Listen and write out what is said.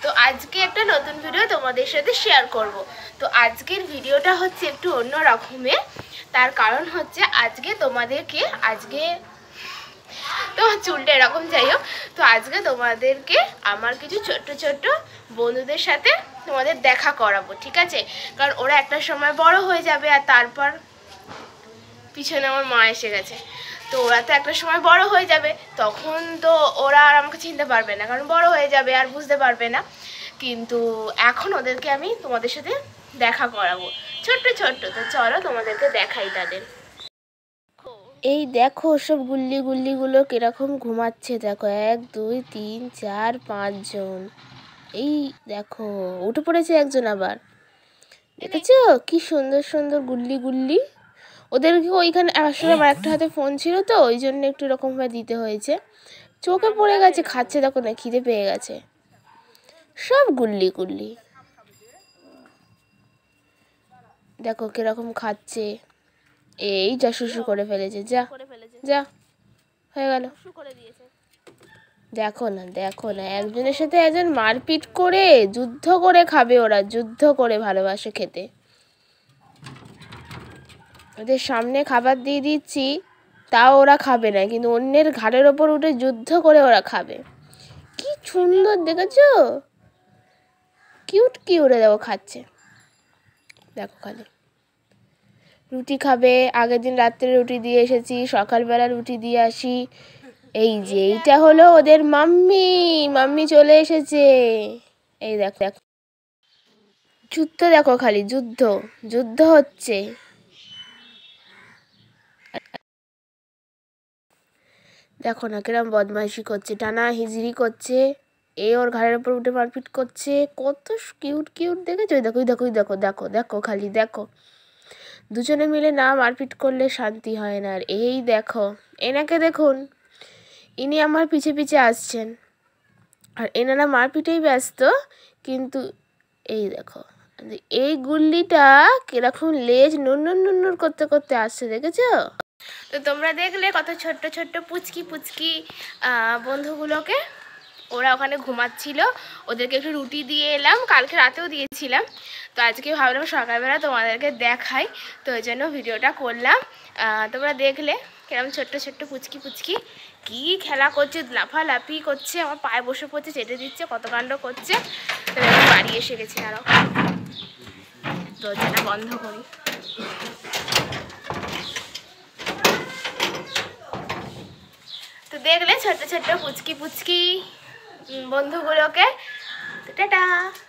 তো আজকে একটা নতুন ভিডিও তোমাদের সাথে শেয়ার করব। তো আজকের ভিডিওটা হচ্ছে একটু অন্য রকমের, তার কারণ হচ্ছে আজকে তোমাদেরকে তো চুলটা এরকম যাই হোক, তো আজকে তোমাদেরকে আমার কিছু ছোট্ট ছোট্ট বন্ধুদের সাথে তোমাদের দেখা করাবো, ঠিক আছে? কারণ ওরা একটা সময় বড় হয়ে যাবে, আর তারপর পিছনে আমার মা এসে গেছে। তো ওরা তো একটা সময় বড় হয়ে যাবে, তখন তো ওরা আর আমাকে চিনতে পারবে না, কারণ বড় হয়ে যাবে আর বুঝতে পারবে না। কিন্তু এখন ওদেরকে আমি তোমাদের সাথে দেখা করাবো, ছোট্ট ছোট্ট। তো চলো তোমাদেরকে দেখাই তাদের। এই দেখো সব গুল্লিগুলো কিরকম ঘুমাচ্ছে, দেখো 1 2 3 4 5 জন। এই দেখো উঠে পড়েছে একজন, আবার দেখেছো কি সুন্দর সুন্দর গুল্লি। ওদেরকে ওইখানে আসলে আমার একটা হাতে ফোন ছিল, তো ওই জন্য একটু এরকমভাবে দিতে হয়েছে। চোখে পড়ে গেছে, খাচ্ছে দেখো না, খিদে পেয়ে গেছে। সব গুল্লি দেখো কিরকম খাচ্ছে। এই যা শুশু করে ফেলেছে, যা যা হয়ে গেল। দেখো না একজনের সাথে একজন মারপিট করে যুদ্ধ করে খাবে, ওরা যুদ্ধ করে ভালোবাসে খেতে। ওদের সামনে খাবার দিয়ে দিচ্ছি, তাও ওরা খাবে না, কিন্তু অন্যের ঘাড়ের ওপর উঠে যুদ্ধ করে ওরা খাবে। কি সুন্দর দেখেছো, কিউট দেখো খাচ্ছে। দেখো খালি রুটি খাবে, আগের দিন রাত্রে রুটি দিয়ে এসেছি, সকালবেলা রুটি দিয়ে আসি। এই যে এইটা হলো ওদের মাম্মি চলে এসেছে। এই দেখো যুদ্ধ, দেখো খালি যুদ্ধ হচ্ছে। দেখো না কিরম বদমাইশি করছে, টানা হিজড়ি করছে। এ ওর ঘাড়ের উপর উঠে মারপিট করছে, কত কিউট দেখেছো? দেখো খালি দেখো, দুজনে মিলে না মারপিট করলে শান্তি হয় না। আর এই দেখো এনাকে দেখুন, ইনি আমার পিছে পিছে আসছেন, আর এনারা মারপিটেই ব্যস্ত। কিন্তু এই দেখো এই গুল্লিটা কিরকম লেজ নুন্নুর করতে করতে আসছে, দেখেছো? তো তোমরা দেখলে কত ছোট্ট ছোট্ট পুচকি বন্ধুগুলোকে, ওরা ওখানে ঘুমাচ্ছিল, ওদেরকে একটু রুটি দিয়ে এলাম, কালকে রাতেও দিয়েছিলাম। তো আজকে ভাবলাম সকালবেলা তোমাদেরকে দেখাই, তো ওই জন্য ভিডিওটা করলাম। তোমরা দেখলে কিরকম ছোট্ট ছোট্ট পুচকি কি খেলা করছে, লাফালাফি করছে, আমার পায়ে বসে পড়ছে, চেটে দিচ্ছে, কত কাণ্ড করছে। তো বাড়ি এসে গেছি, আরও দরজাটা বন্ধ করি। তো দেখলে ছোট্ট ছোট্ট পুচকি বন্ধুগুলোকে। টাটা।